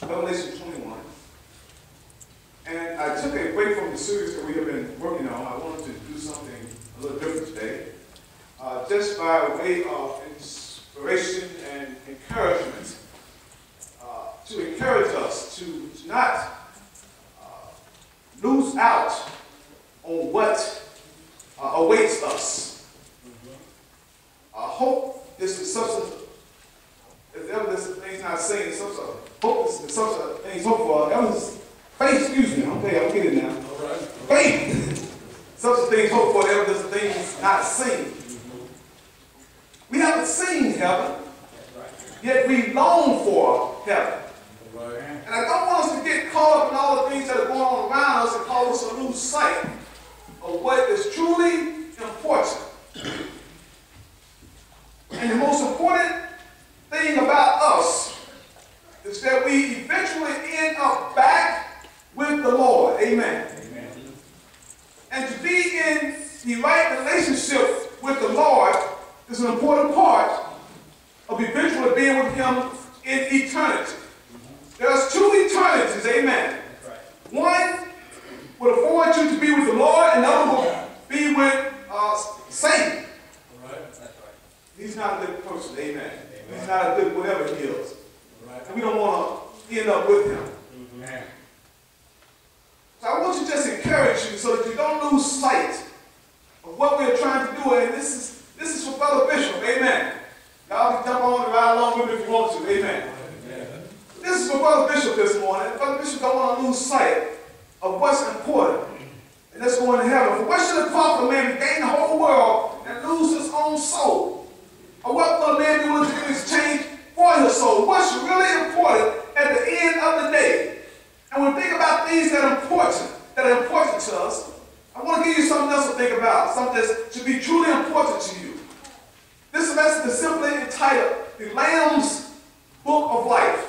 Revelation 21. And I took a break from the series that we have been working on. I wanted to do something a little different today. Just by way of inspiration and encouragement. To encourage us to not lose out on what awaits us. Hope is the substance, if evidence of things not seen, the substance of hope is the substance of things hoped for. Evidence, faith, excuse me, okay, I'll get it now. All right. Faith, substance of things hoped for, evidence of things not seen. We haven't seen heaven, yet we long for heaven. And I don't want us to get caught up in all the things that are going on around us and cause us to lose sight of what is truly important. And the most important thing about us is that we eventually end up back with the Lord. Amen. Amen. And to be in the right relationship with the Lord is an important part of eventually being with Him in eternity. There's two eternities, amen. Right. One will afford you to be with the Lord, and the other will be with Satan. Right. That's right. He's not a good person, amen. Amen. He's not a good whatever he is. Right. And we don't want to end up with him. Amen. So I want to just encourage you so that you don't lose sight of what we're trying to do. And this is for Brother Bishop, amen. Y'all can jump on and ride along with me if you want to, amen. This is for Brother Bishop this morning. Brother Bishop don't want to lose sight of what's important. And that's going to heaven. For what should it profit a man to gain the whole world and lose his own soul? Or what will a man be willing to do in exchange for his soul? What's really important at the end of the day? And when we think about things that are important to us, I want to give you something else to think about, something that should be truly important to you. This lesson is simply entitled The Lamb's Book of Life.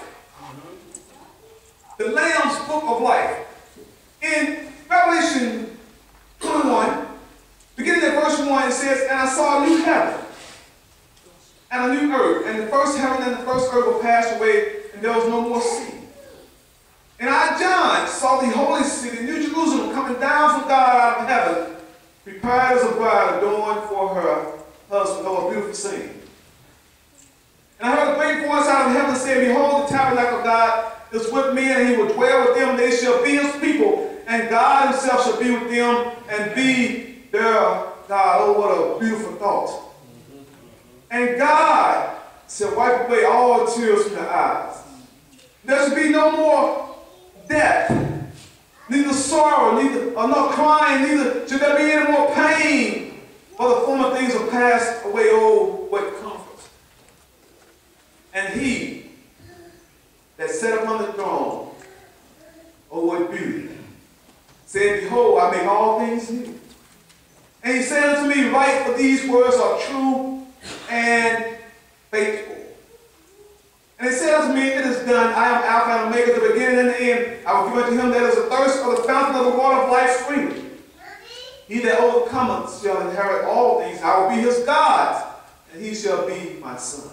The Lamb's Book of Life. In Revelation 21, beginning at verse 1, it says, And I saw a new heaven and a new earth, and the first heaven and the first earth were passed away, and there was no more sea. And I, John, saw the holy city, New Jerusalem, coming down from God out of heaven, prepared as a bride adorned for her husband. Oh, a beautiful scene. And I heard a great voice out of heaven saying, Behold, the tabernacle of God is with men, and he will dwell with them. They shall be his people, and God himself shall be with them and be their God. Oh, what a beautiful thought. And God shall wipe away all tears from their eyes. There shall be no more death, neither sorrow, nor crying, neither shall there be any more pain, for the former things are passed away. Oh, what comfort. And he that sat upon the throne, oh, what beauty, said, Behold, I make all things new. And he said unto me, Write, for these words are true and faithful. And he said unto me, It is done. I am Alpha and Omega, the beginning and the end. I will give unto him that is athirst of the fountain of the water of life freely. He that overcometh shall inherit all things. I will be his God, and he shall be my son.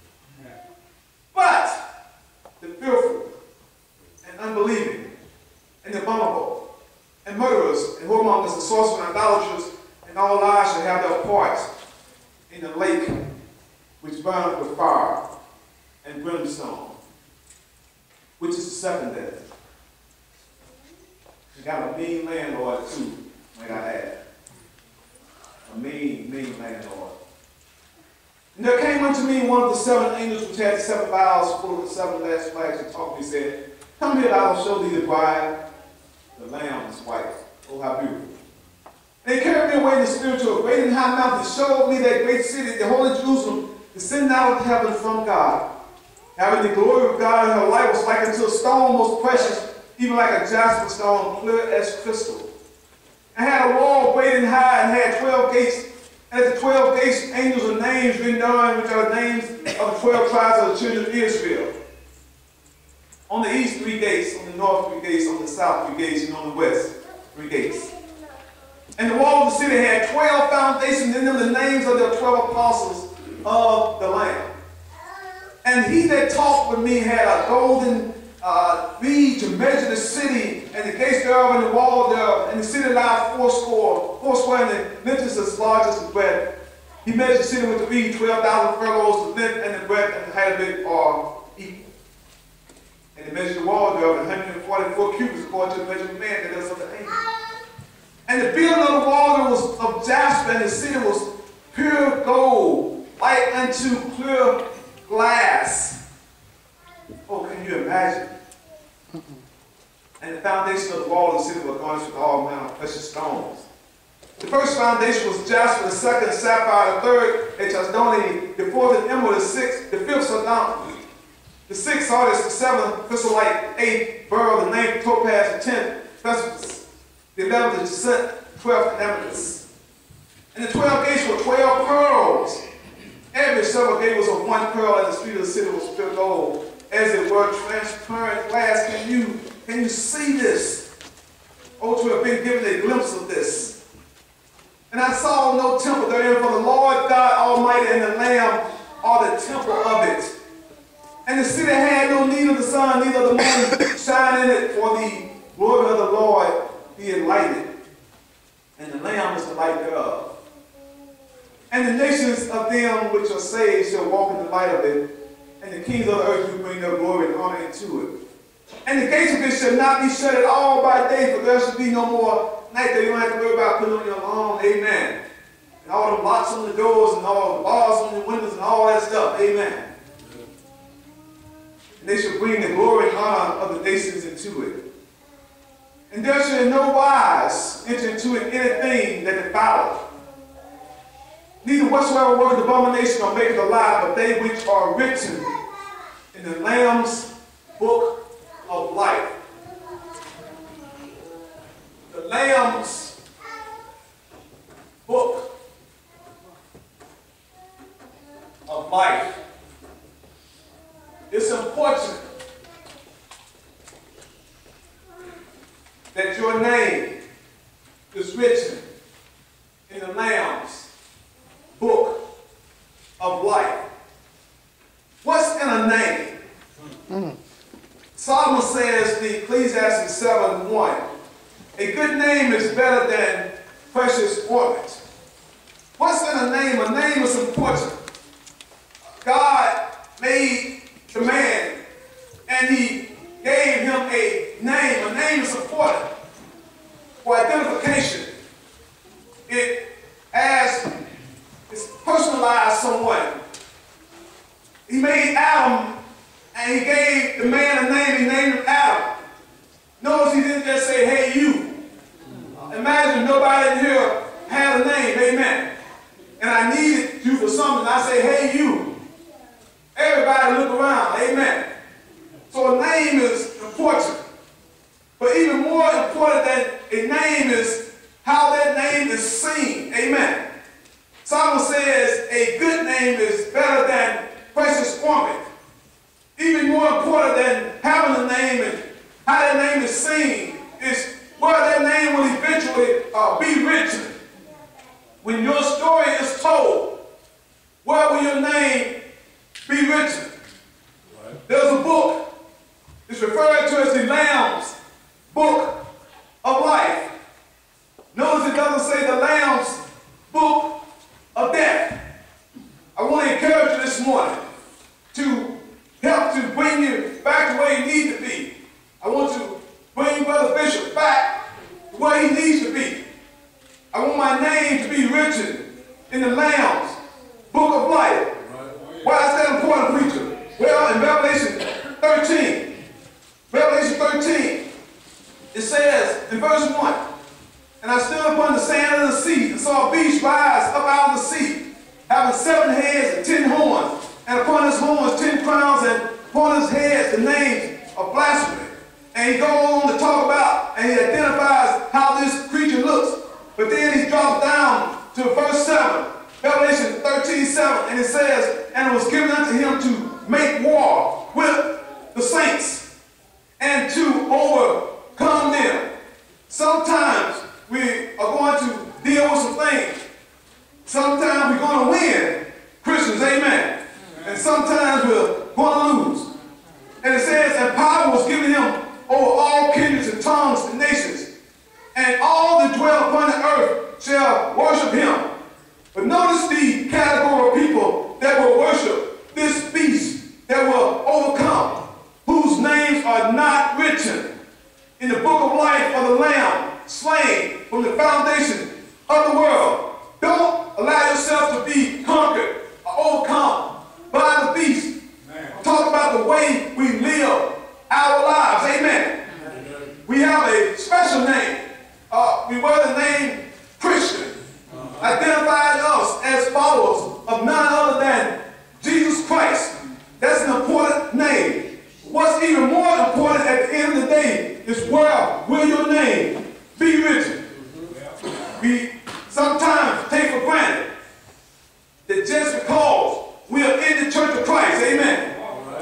But the fearful and unbelieving and abominable and murderers and whoremongers and sorcerers and idolaters and all lies shall have their part in the lake which burneth with fire and brimstone, which is the second death. You got a mean landlord too, might I add. A mean landlord. And there came unto me one of the seven angels which had the seven vials full of the seven last plagues, and talked to me, said, Come here, I will show thee the bride, the Lamb's wife. Oh, how beautiful. And he carried me away in the spirit to a great and high mountain, and showed me that great city, the holy Jerusalem, descending out of heaven from God, having the glory of God, and her light was like unto a stone most precious, even like a jasper stone, clear as crystal. And had a wall great and high, and had 12 gates. And at the 12 gates, angels are names written down, which are the names of the 12 tribes of the children of Israel. On the east, 3 gates. On the north, 3 gates. On the south, 3 gates. And on the west, 3 gates. And the wall of the city had 12 foundations, in them the names of the 12 apostles of the Lamb. And he that talked with me had a golden read to measure the city and the gates thereof and the wall thereof, and the city lies foursquare, and the length is as large as the breadth. He measured the city with the reed, 12,000 furlongs, the length and the breadth and the height of it are equal. And he measured the wall thereof, 144 cubits according to the measure of man that is of the angel. And the building of the wall was of jasper, and the city was pure gold, like unto clear glass. Oh, can you imagine? And the foundation of the wall of the city was garnished with all manner of precious stones. The first foundation was jasper, the second sapphire, the third a chalcedony, the fourth an emerald, the sixth, the fifth sardonyx, the sixth sardis, the seventh chrysolite, eighth beryl, the ninth topaz, the 10th festus, the 11th jacinth, 12th amethyst. And the 12 gates were 12 pearls. Every several gate was of one pearl, and the street of the city was pure gold, as it were transparent glass. Can you see this? Oh, to have been given a glimpse of this. And I saw no temple therein, for the Lord God Almighty and the Lamb are the temple of it. And the city had no need of the sun, neither of the moon shine in it, for the glory of the Lord being lighted. And the Lamb is the light thereof. And the nations of them which are saved shall walk in the light of it, and the kings of the earth do bring their glory and honor into it. And the gates of it shall not be shut at all by day, for there shall be no more night that you don't have to worry about putting on your alarm. Amen. And all the locks on the doors and all the bars on the windows and all that stuff. Amen. And they shall bring the glory and honor of the nations into it. And there shall in no wise enter into it anything that defileth, neither whatsoever worketh abomination or maketh a lie, but they which are written in the Lamb's book of life. The Lamb's book of life. It's important that your name is written in the Lamb's book of life. What's in a name? Solomon says, the Ecclesiastes 7:1, a good name is better than precious ornament. What's in a name? A name is important. God made the man and he gave him a name. A name is important for identification. It's personalized someone. He made Adam and he gave the man a name. He named him Adam. Notice he didn't just say, hey, you. Imagine nobody in here had a name, amen. And I needed you for something. I say, hey, you. Everybody look around, amen. So a name is important. But even more important than a name is how that name is seen, amen. Solomon says a good name is better than precious ornament. Even more important than having a name and how that name is seen is where that name will eventually be written. When your story is told, where will your name be written? Right. There's a book. It's referred to as the Lamb's book of life. Notice it doesn't say the Lamb's book of death. I want to encourage you this morning to help to bring you back to where you need to be. I want to bring Brother Bishop back to where he needs to be. I want my name to be written in the Lamb's book of life. Why is that important, preacher? Well, in Revelation 13, it says in verse 1, and I stood upon the sand of the sea and saw a beast rise up out of the sea, having 7 heads and 10 horns, and upon his horns 10 crowns, and upon his heads the names of blasphemy. And he goes on to talk about, and he identifies how this creature looks. But then he drops down to verse 7, Revelation 13:7, and it says, and it was given unto him to make war with the saints and to overcome them. Sometimes we are going to deal with some things. Sometimes we're going to win, Christians, amen. And sometimes we're going to lose. And it says, and power was given are not written in the book of life of the Lamb slain from the foundation of the world. Don't allow yourself to be conquered or overcome by the beast. I'm talking about the way we live our lives. Amen. We have a special name. We wear the name Christian. Identify us as followers of none other than Jesus Christ. That's an important name. What's even more important at the end of the day is where will your name be written? We sometimes take for granted that just because we are in the church of Christ, amen.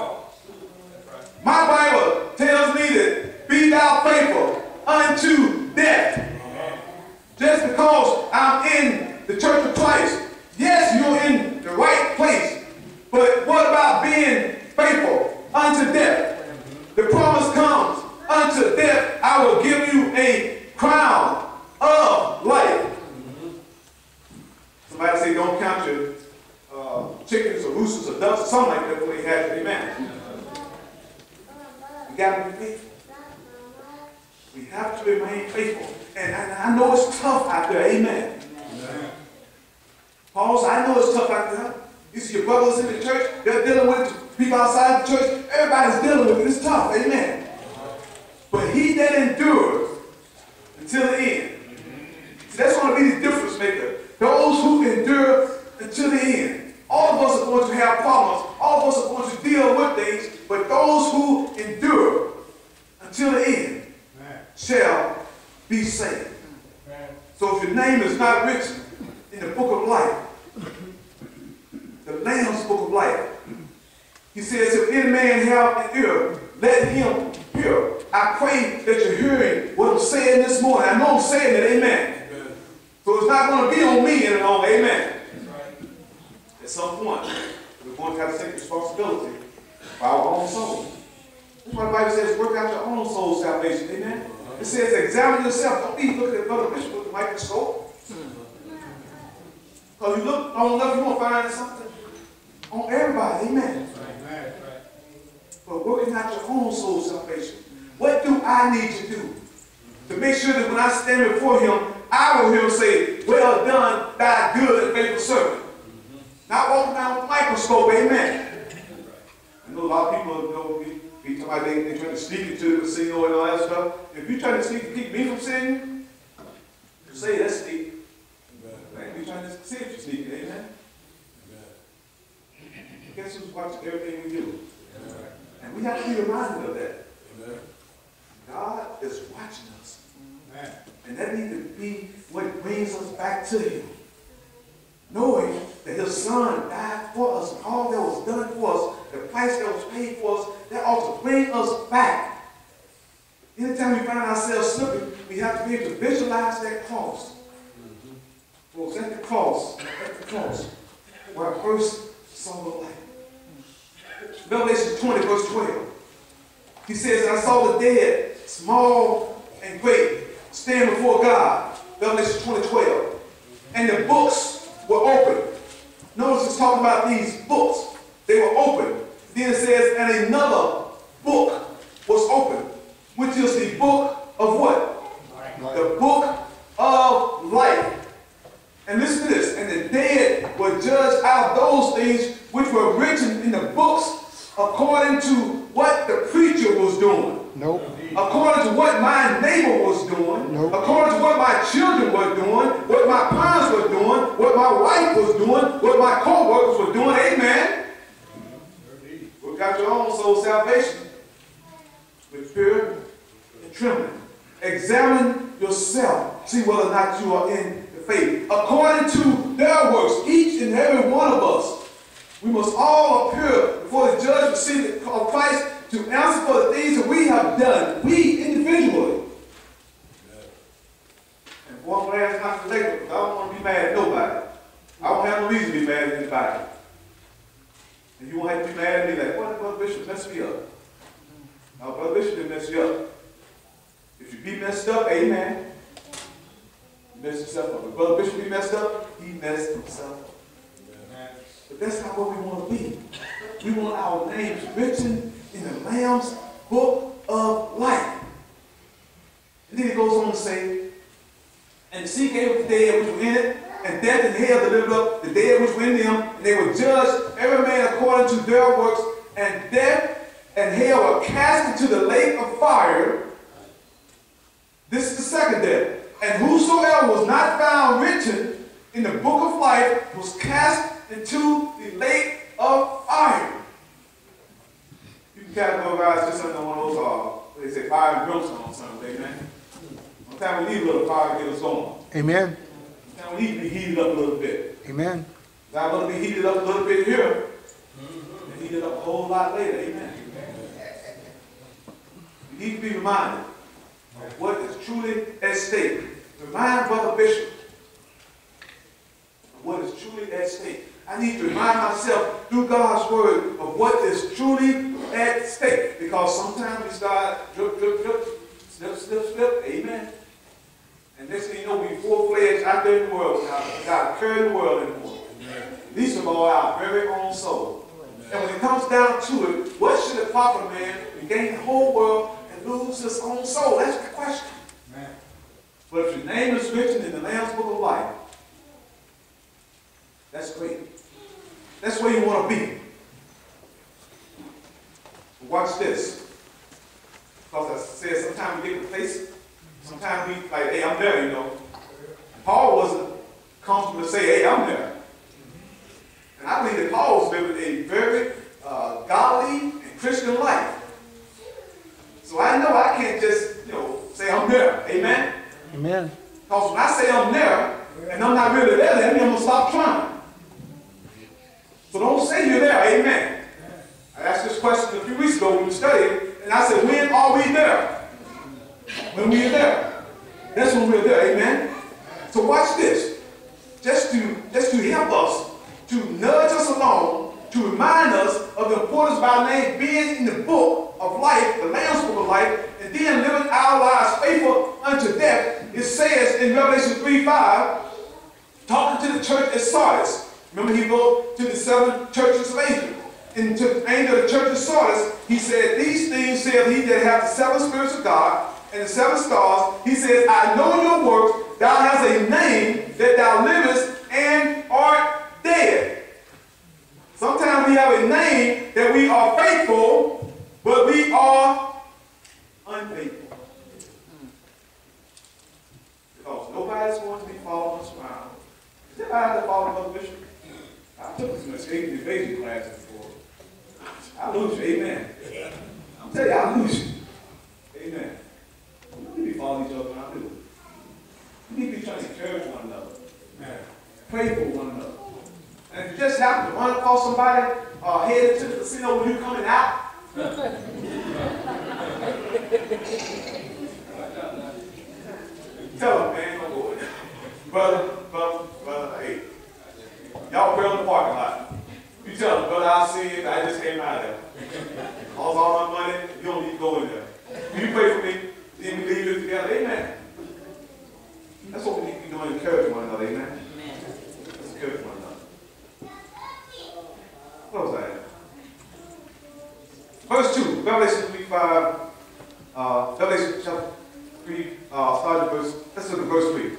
My Bible tells me that be thou faithful unto death. Just because I'm in the church of Christ, yes, you're in the right place, but what about being faithful unto death? The promise comes, unto death I will give you a crown of life. Somebody say don't count your chickens or roosters or ducks or something like that when they have it. Amen. We got to be faithful. We have to remain faithful. And I know it's tough out there. Amen. Paul said, I know it's tough out there. You see your brothers in the church, they're dealing with it. People outside the church, everybody's dealing with it. It's tough. Amen. But he that endures until the end. See, that's going to be the difference maker. Those who endure until the end. All of us are going to have problems. All of us are going to deal with things. But those who endure until the end shall be saved. So if your name is not written in the book of life, the Lamb's book of life, he says, if any man have an ear, let him hear. I pray that you're hearing what I'm saying this morning. I know I'm saying it, amen. So it's not going to be on me any longer, amen. At some point, we're going to have to take responsibility for our own soul. That's why the Bible says, work out your own soul salvation, amen. It says, examine yourself. Don't be looking at Brother Bishop with the microscope. Because you look long enough, you're going to find something on everybody, amen. But working out your own soul salvation. What do I need to do to make sure that when I stand before him, I will hear him say, well done, thy good and faithful servant. Not walking around with a microscope, amen. I know a lot of people be talking about they trying to sneak into the casino and all that stuff. If you're trying to sneak to keep me from sinning, you say that's sneak. You're trying to see if you're sneaking, amen. Guess who's watching everything we do? And we have to be reminded of that. God is watching us. And that needs to be what brings us back to him. Knowing that his son died for us, all that was done for us, the price that was paid for us, that ought to bring us back. Anytime we find ourselves slipping, we have to be able to visualize that cross. Well, at the cross, where I first saw the light. Revelation 20, verse 12. He says, I saw the dead, small and great, stand before God. Revelation 20, 12. And the books were open. Notice it's talking about these books. They were open. Then it says, and another book was open, which is the book of what? The book of life. And listen to this. And the dead were judged out of those things which were written in the books according to what the preacher was doing. Nope. According to what my neighbor was doing. Nope. According to what my children were doing. What my parents were doing. What my wife was doing. What my co-workers were doing. Amen. Work out your own soul salvation with fear and trembling. Examine yourself. See whether or not you are in the faith. According to their works, each and every one of us, we must all appear before the judgment seat of Christ to answer for the things that we have done, we individually. And for one last not collective, because I don't want to be mad at nobody. I don't have no reason to be mad at anybody. And you won't have to be mad at me like, what, Brother Bishop messed me up? No, Brother Bishop didn't mess you up. If you be messed up, amen. You messed yourself up. If Brother Bishop be messed up, he messed himself up. But that's not what we want to be. We want our names written in the Lamb's book say, and the sea gave up the dead which were in it, and death and hell delivered up the dead which were in them, and they were judged, every man according to their works, and death and hell were cast into the lake of fire. This is the second death. And whosoever was not found written in the book of life was cast into the lake of fire. You can categorize this under one of those, they say fire and brimstone or something, amen? Sometimes we need a little fire to get us going. Amen. Sometimes we need to be heated up a little bit. Amen. God going to be heated up a little bit here, and heated up a whole lot later, amen? You need to be reminded of what is truly at stake. Remind Brother Bishop of what is truly at stake. I need to remind myself through God's word of what is truly at stake. Because sometimes we start drip, drip, drip, slip, slip, slip, amen. And next thing you know, we full-fledged out there in the world without caring the world anymore. Least of all, our very own soul. And when it comes down to it, what should it profit a man to gain the whole world and lose his own soul? That's the question. But if your name is written in the Lamb's Book of Life, that's great. That's where you want to be. But watch this. Because I said sometimes we get complacent. Sometimes we like, hey, I'm there, you know. Paul wasn't comfortable to say, hey, I'm there. And I believe that Paul was living a very godly and Christian life. So I know I can't just, say I'm there. Amen? Amen. Because when I say I'm there, and I'm not really there, that means I'm going to stop trying. So don't say you're there. Amen. I asked this question a few weeks ago when we studied, and I said, when are we there? When we are there. That's when we're there. Amen. So watch this. Just to help us, to nudge us along, to remind us of the importance of our name being in the book of life, the Lamb's Book of Life, and then living our lives faithful unto death. It says in Revelation 3:5, talking to the church at Sardis. Remember, he wrote to the 7 churches of Asia. And to the angel of the church of Sardis, he said, these things saith he that hath the 7 spirits of God and the 7 stars. He says, I know your works. Thou hast a name that thou livest and art dead. Sometimes we have a name that we are faithful, but we are unfaithful. Because nobody's going to be following us around. Is anybody have to follow Brother Bishop? I took some escape and evasion classes before. I lose you, amen. I'm telling you, I lose you. Amen. We need to be following each other around, do we? We need to be trying to encourage one another. Pray for one another. And if you just happen to run across somebody headed to the casino when you're coming out, tell them, man, don't go in there. Brother, hey, y'all pray on the parking lot. You tell them, brother, I see it, I just came out of there. Lost all my money, you don't need to go in there. You pray for me, then we leave it together, amen. That's what we need to be doing, encourage one another, amen. Let's encourage one another. What was that? Verse 2, Revelation 3:5, Revelation chapter 3, starting verse, let's look at verse 3.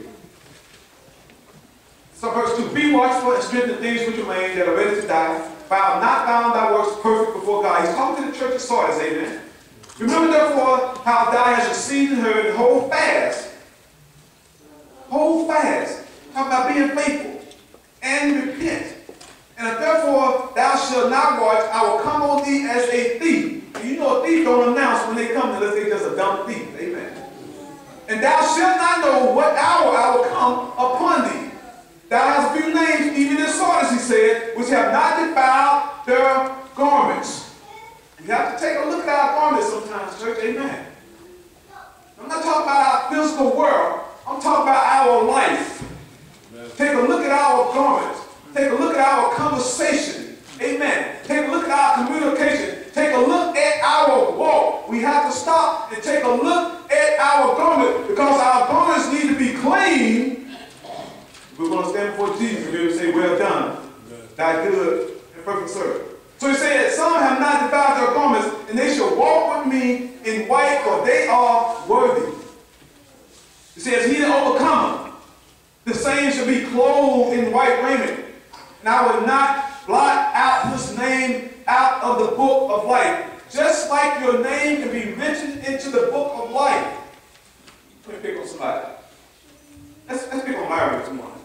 So verse 2, be watchful and strengthen the things which remain that are ready to die, for I have not found thy works perfect before God. He's talking to the church of Sardis, amen. Remember therefore how thou hast received and heard, and hold fast. Hold fast. Talk about being faithful and repent. And if therefore thou shalt not watch, I will come on thee as a thief. And you know a thief don't announce when they come unless they just a dumb thief. Amen. And thou shalt not know what hour I will come upon thee. Thou hast a few names, even in Sardis, he said, which have not defiled their garments. We have to take a look at our garments sometimes, church. Amen. I'm not talking about our physical world. I'm talking about our life. Amen. Take a look at our garments. Take a look at our conversation. Amen. Take a look at our communication. Take a look at our walk. We have to stop and take a look at our garment, because our garments need to be clean. We're going to stand before Jesus and be able to say, well done, thy good and perfect servant. So he said, some have not defiled their garments, and they shall walk with me in white, for they are worthy. You says, he that overcometh, the same shall be clothed in white raiment, and I will not blot out his name out of the book of life. Just like your name can be written into the book of life. Let me pick on somebody. Let's pick on Larry this morning.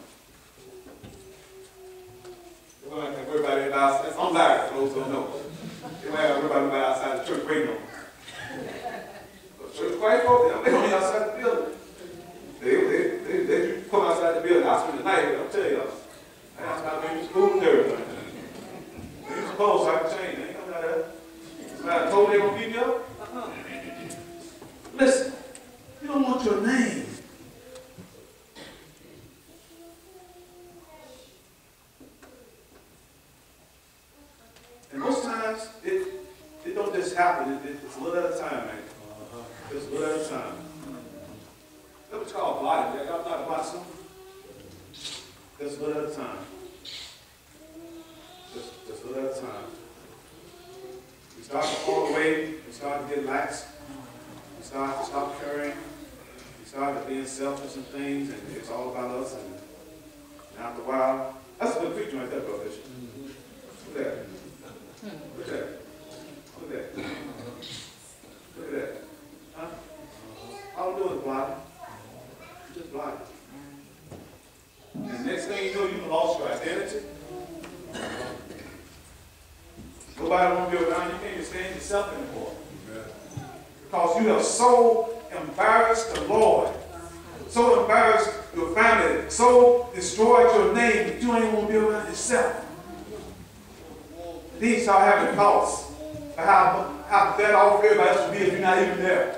Everybody outside. I'm Larry, for those who don't know. Everybody outside the church waiting on me. Church quiet folk, they don't be outside the building. They come outside the building. I spend the night with them. I'll tell you. I asked my baby school and everything. They used to close so I can change. They ain't coming out of there. Somebody told me they're going to beat me up? Listen, you don't want your name. And most times, it don't just happen. It's a little at a time, man. Just a little at a time. That's what you call blotting. Y'all know how to blot something? Just a little at a time. Just a little at a time. We start to fall away. We start to get lax. We start to stop caring. We start to being selfish and things, and it's all about us. And after a while, that's a good preaching right there, brother Bishop. Look at that. Look at that. Look at that. Look at that. Huh? All I'm doing is blotting. Just blotting. And the next thing you know, you've lost your identity. Nobody won't be around you. You can't even stand yourself anymore. Because you have so embarrassed the Lord, so embarrassed your family, so destroyed your name that you ain't want to be around yourself. Then you start having thoughts of how bad off everybody else will be if you're not even there.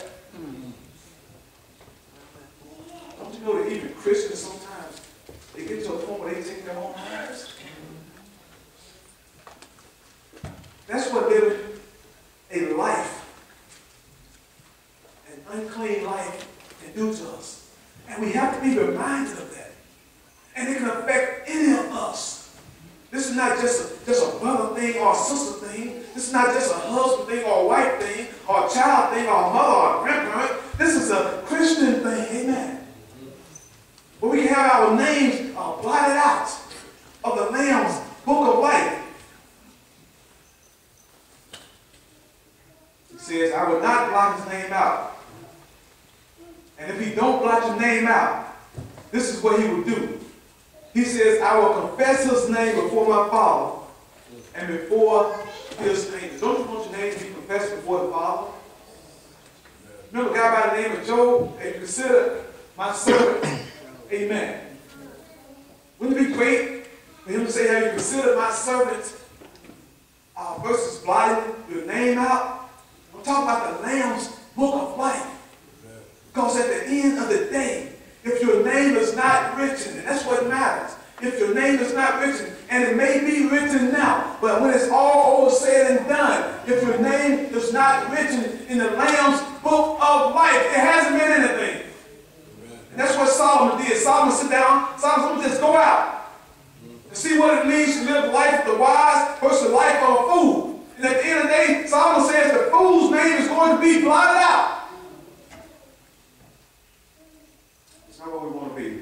Don't you know that even Christians sometimes, they get to a point where they take their own lives? That's what living a life, an unclean life, can do to us. And we have to be reminded of that. And it can affect any of us. This is not just a brother thing or a sister thing. This is not just a husband thing or a wife thing or a child thing or a mother or a grandparent. This is a Christian thing, amen. Where we can have our names blotted out of the Lamb's book of life. It says, I will not blot his name out. And if he don't blot your name out, this is what he will do. He says, I will confess his name before my Father and before his angels. Don't you want your name to be confessed before the Father? Remember a guy by the name of Job? Have you considered my servant? Amen. Wouldn't it be great for him to say, have you considered my servant versus blotting your name out? I'm talking about the Lamb's book of life. Because at the end of the day, if your name is not written, and that's what matters, if your name is not written, and it may be written now, but when it's all over said and done, if your name is not written in the Lamb's book of life, it hasn't been anything. And that's what Solomon did. Solomon sit down, Solomon just go out and see what it means to live the life of the wise versus the life of a fool. And at the end of the day, Solomon says the fool's name is going to be blotted out. It's not what we want to be.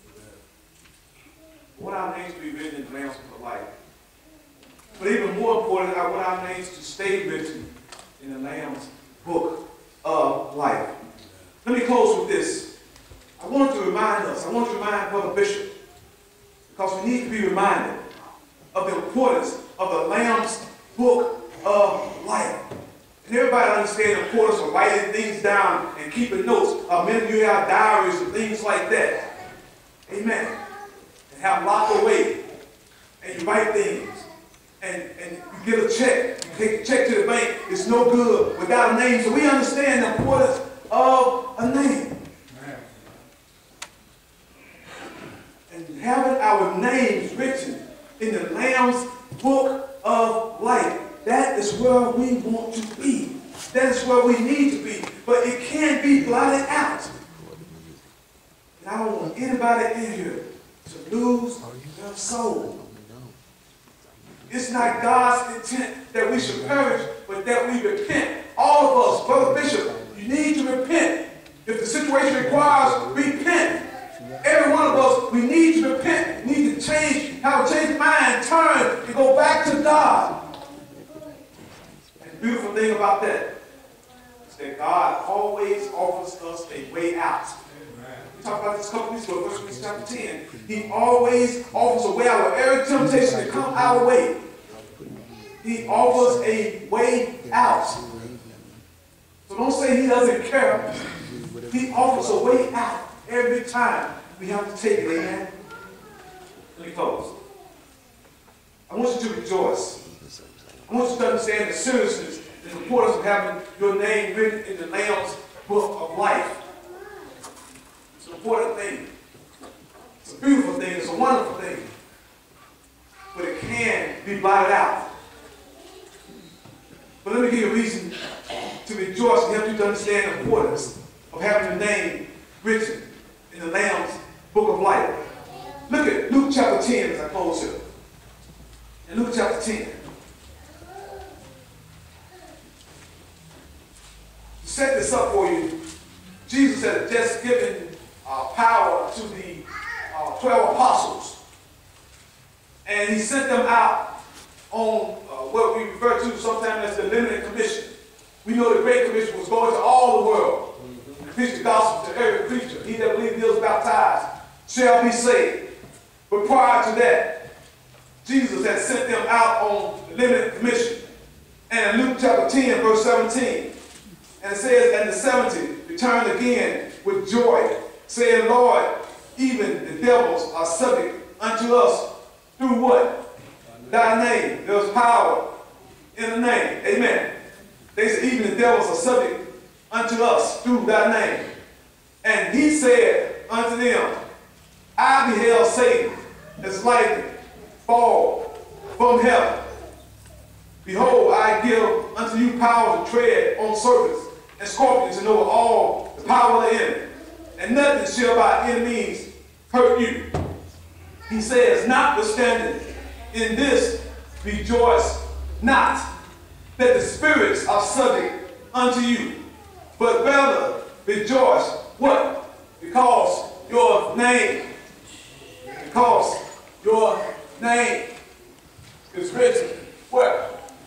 We want our names to be written in the Lamb's book of life. But even more important, I want our names to stay written in the Lamb's book of life. Let me close with this. I want to remind us, I want to remind Brother Bishop, because we need to be reminded of the importance of the Lamb's book of life. And everybody understands the importance of writing things down and keeping notes. Many of you have diaries and things like that. Amen. And have locked away. And you write things. And you get a check. You take the check to the bank. It's no good without a name. So we understand the importance of a name. And having our names written in the Lamb's book of life. That is where we want to be. That is where we need to be. But it can't be blotted out. And I don't want anybody in here to lose their soul. It's not God's intent that we should perish, but that we repent. All of us, Brother Bishop, you need to repent. If the situation requires, repent. about that is that God always offers us a way out. We talked about this a couple weeks ago, 1 Corinthians chapter 10. He always offers a way out of every temptation to come our way. He offers a way out. So don't say he doesn't care. He offers a way out every time we have to take it. Amen. Let me close. I want you to rejoice. I want you to understand the seriousness and the importance of having your name written in the Lamb's book of life. It's an important thing. It's a beautiful thing. It's a wonderful thing. But it can be blotted out. But let me give you a reason to rejoice and help you to understand the importance of having your name written in the Lamb's book of life. Look at Luke chapter 10 as I close here. In Luke chapter 10. To set this up for you, Jesus had just given power to the 12 apostles. And he sent them out on what we refer to sometimes as the limited commission. We know the Great Commission was going to all the world and preach the gospel to every creature. He that believes and is baptized shall be saved. But prior to that, Jesus had sent them out on the limited commission. And in Luke chapter 10, verse 17, and it says, and the 70 returned again with joy, saying, Lord, even the devils are subject unto us through what? Thy name. There was power in the name. Amen. They said, even the devils are subject unto us through thy name. And he said unto them, I beheld Satan as lightning fall from heaven. Behold, I give unto you power to tread on serpents and scorpions and over all the power of the enemy. And nothing shall by any means hurt you. He says, notwithstanding, in this rejoice not that the spirits are subject unto you, but rather rejoice. What? Because your name is written where?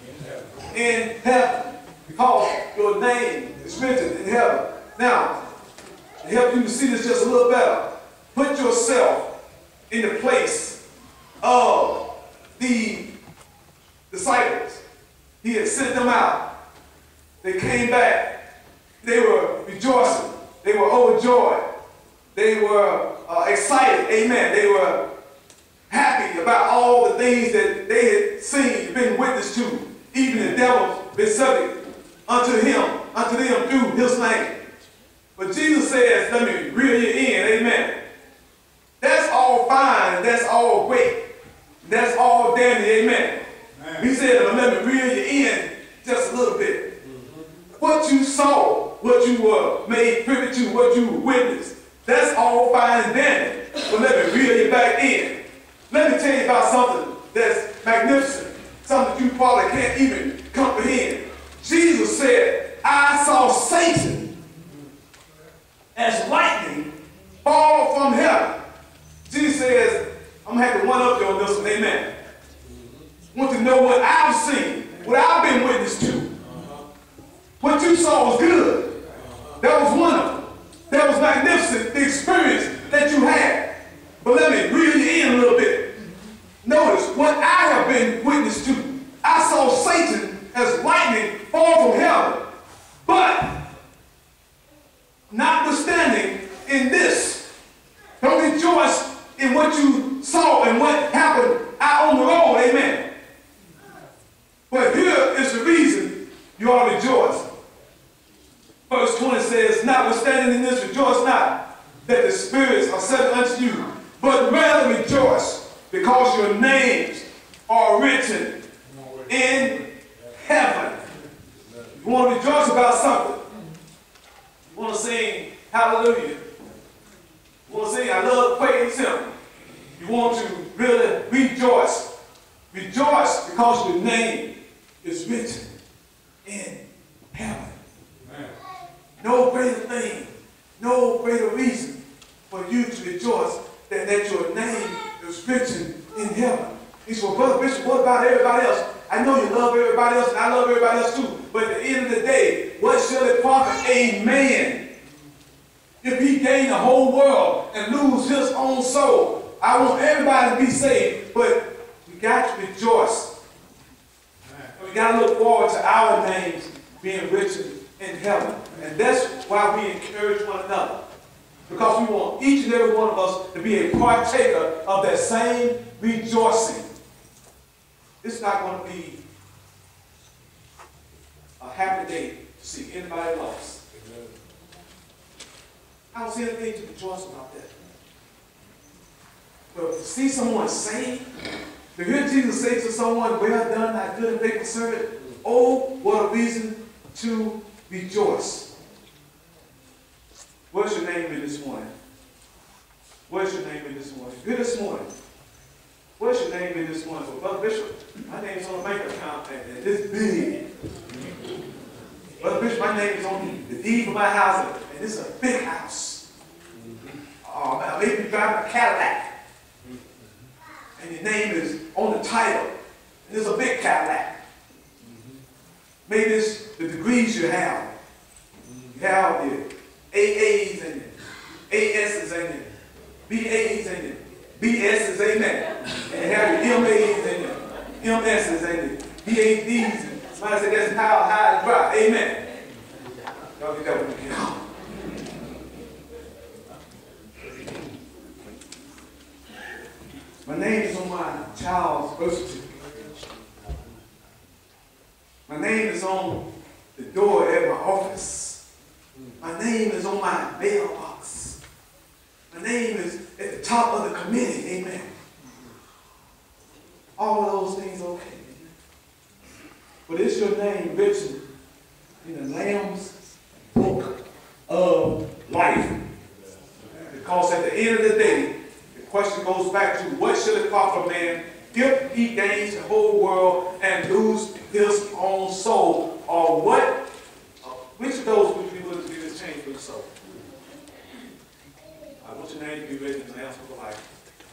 In heaven. Because your name is written in heaven. Now, to help you to see this just a little better, put yourself in the place of the disciples. He had sent them out. They came back. They were rejoicing. They were overjoyed. They were excited. Amen. They were happy about all the things that they had seen, been witness to. Even the devil been subject unto them through his name. But Jesus says, let me reel you in. Amen. That's all fine. That's all great. That's all dandy. Amen. He said, let me reel you in just a little bit. What you saw, what you were made privy to, what you witnessed, that's all fine and dandy. But let me reel you back in. Let me tell you about something that's magnificent, something you probably can't even comprehend. Jesus said, I saw Satan as lightning fall from heaven. Jesus says, I'm going to have to one up you on this one, amen. Want to know what I've seen, what I've been witness to. What you saw was good. That was wonderful. That was magnificent, the experience that you had. But let me reel you in a little bit. Notice what I have been witness to. I saw Satan as lightning fall from heaven. But, notwithstanding in this, don't rejoice in what you saw and what happened out on the road, amen. But here is the reason you ought to rejoice. Verse 20 says, notwithstanding in this, rejoice not that the spirits are set unto you, but rather rejoice because your names are written in heaven. You want to rejoice about something. You want to sing hallelujah. You want to sing I love praise him. You want to really rejoice. Rejoice because your name is written in heaven. Amen. No greater thing, no greater reason for you to rejoice than that your name is written in heaven. He said, well, Brother Bishop, what about everybody else? I know you love everybody else, and I love everybody else too. But at the end of the day, what shall it profit a man if he gain the whole world and lose his own soul? I want everybody to be saved, but we got to rejoice. And we got to look forward to our names being written in heaven. And that's why we encourage one another. Because we want each and every one of us to be a partaker of that same rejoicing. It's not going to be a happy day to see anybody lost. I don't see anything to rejoice about that. But to see someone saved, to hear Jesus say to someone, well done, thy good and faithful servant, oh, what a reason to rejoice. What's your name in this morning? What's your name in this morning? Good this morning. What's your name in this morning? So, Brother Bishop, my name's on the bank account, and it's big. Brother Bishop, my name is on the deed of my house, and this is a big house. Oh, man, maybe you're driving a Cadillac, and your name is on the title, and it's a big Cadillac. Maybe it's the degrees you have. You have the AAs and the ASs and the BAs and the BSs, amen. And you have your MAs and the MSs and the BADs. And somebody said that's how high it's dry, amen. Y'all get that when you get home. My name is on my child's birth certificate. My name is on the door at my office. My name is on my mailbox. My name is at the top of the committee, amen. All of those things are okay. But is your name written in the Lamb's book of life? Because at the end of the day, the question goes back to what should it profit a man if he gains the whole world and lose his own soul? Or what? Which of those would you be willing to give this change for the soul? I want your name to be written in the Lamb's book of life.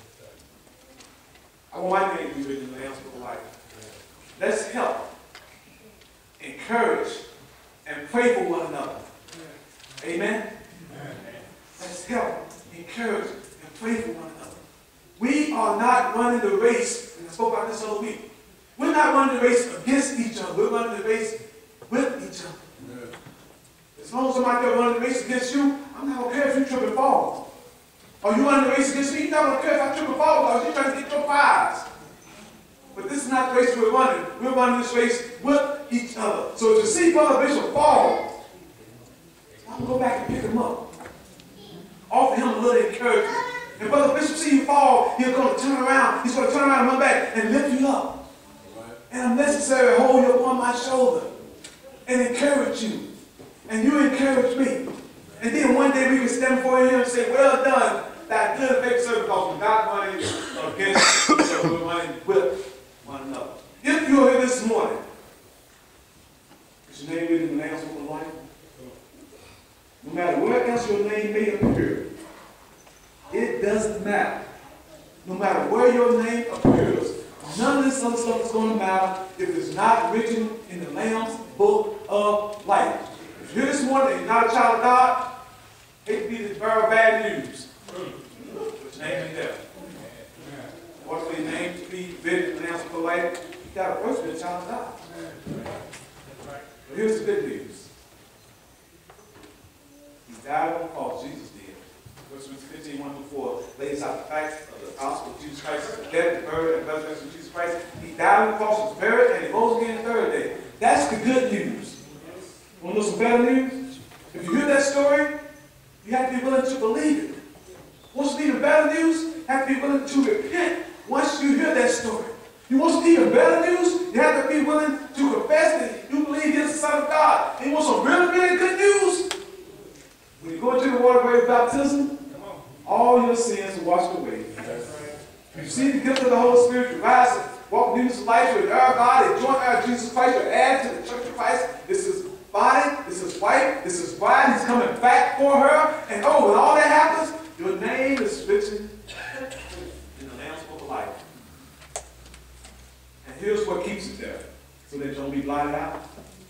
I want my name to be written in the Lamb's book of life. Let's help, encourage, and pray for one another. Amen? Let's help, encourage, and pray for one another. We are not running the race, and I spoke about this other week. We're not running the race against each other. We're running the race with each other. As long as somebody there running the race against you, I'm not going to care if you trip and fall. Or you running the race against me, you're not going to care if I trip and fall because you're trying to get your prize. But this is not the race we're running. We're running this race with each other. So to see Brother Bishop fall, I'm going to go back and pick him up. Offer him a little encouragement. And Brother Bishop see you fall, he's going to turn around. He's going to turn around and run back and lift you up. And if necessary, hold you upon my shoulder and encourage you. And you encourage me. And then one day we can stand before him and say, well done, thy good and faithful servant, because we're not running against each other, we're running with one another. If you're here this morning, is your name written in the Lamb's book of life? No matter where else your name may appear, it doesn't matter. No matter where your name appears, none of this other stuff is going to matter if it's not written in the Lamb's book of life. If you're this morning and you're not a child of God, hate to be the bearer of bad news. But your name ain't there. Or for your name to be written in the Lamb's book of life, you got to first be a child of God. But here's the good news. He died on the cross, Jesus did. 1 Corinthians 15, 1-4 lays out the facts of the gospel of Jesus Christ, the death, the burial, and resurrection of Jesus Christ. He died on the cross, was buried, and he rose again the third day. That's the good news. Want to know some better news? If you hear that story, you have to be willing to believe it. Want to even better news? You have to be willing to repent once you hear that story. You want some even better news? You have to be willing to confess that you believe He is the Son of God. And you want some really, really good news? When you go into the water grave baptism, all your sins are washed away. You see the gift of the Holy Spirit, you rise and walk in newness of life, you are God, and join our Jesus Christ, you add to the church of Christ. This is body, this is wife, this is bride, He's coming back for her. And oh, when all that happens, your name is written in the Lamb's book of life. And here's what keeps it there, so that you don't be blotted out.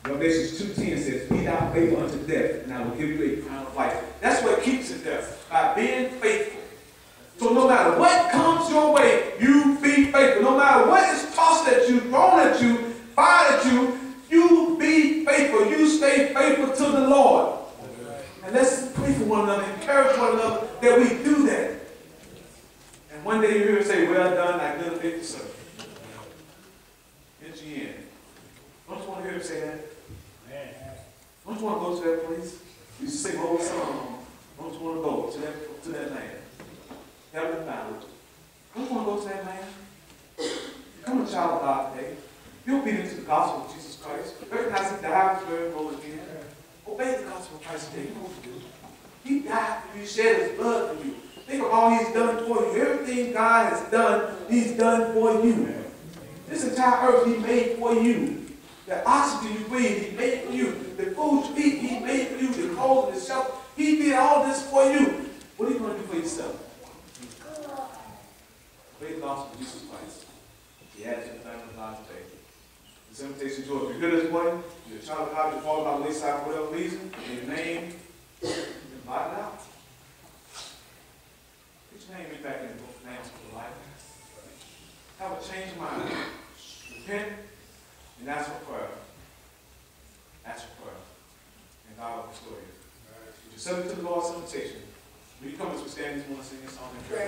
Revelations 2:10 says, be thou faithful unto death, and I will give you a crown of life. That's what keeps us there, by being faithful. So no matter what comes your way, you be faithful. No matter what is tossed at you, thrown at you, fired at you, you be faithful. You stay faithful to the Lord. And let's pray for one another, encourage one another that we do that. And one day you hear him say, well done, thy good and faithful servant. Enter ye in. Don't you want to hear him say that? Don't you want to go to that place? You used to sing old song. Don't you want to go to that land? Heaven bound. Don't you want to go to that land? Become a child of God today. Be obedient to the gospel of Jesus Christ. Recognize he died for you and rose again. Obey the gospel of Christ today. You know what to do. He died for you. He shed his blood for you. Think of all he's done for you. Everything God has done, he's done for you. This entire earth he made for you. The oxygen you breathe, he made for you. The food you eat, he made for you. The clothes and the shelter, he did all this for you. What are you going to do for yourself? Obey the gospel of Jesus Christ. He adds to the family of God today. This invitation to, if you're here this morning, you're a child of God, you're falling by the wayside for whatever reason, and your name is blotted out. Put your name back in the book of names for life. Have a change of mind. Repent and ask for prayer. Ask for prayer. And God will restore you. If you're subject to the Lord's invitation, will you come as we stand this morning and sing this song?